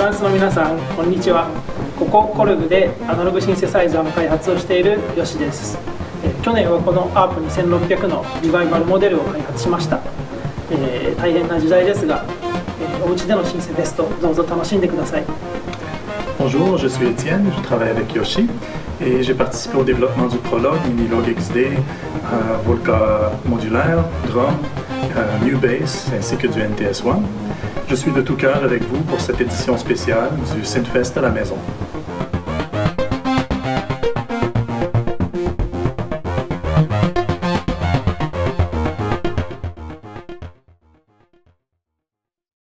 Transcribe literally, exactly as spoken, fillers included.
ランスの皆さん、こんにちは。ここコルグでアナログシンセサイザーの開発をしているヨシです。えー、去年はこの アープにせんろっぴゃく のリバイバルモデルを開発しました。えー、大変な時代ですが、えー、お家でのシンセですとどうぞ楽しんでください。 Bonjour, je suis Étienne, je travaille avec Yoshi et j'ai participé au développement du Prolog, Minilog X D, euh, Volca modulaire, Drum, euh, New Bass ainsi que du N T S un. Je suis de tout cœur avec vous pour cette édition spéciale du Synthfest à la maison.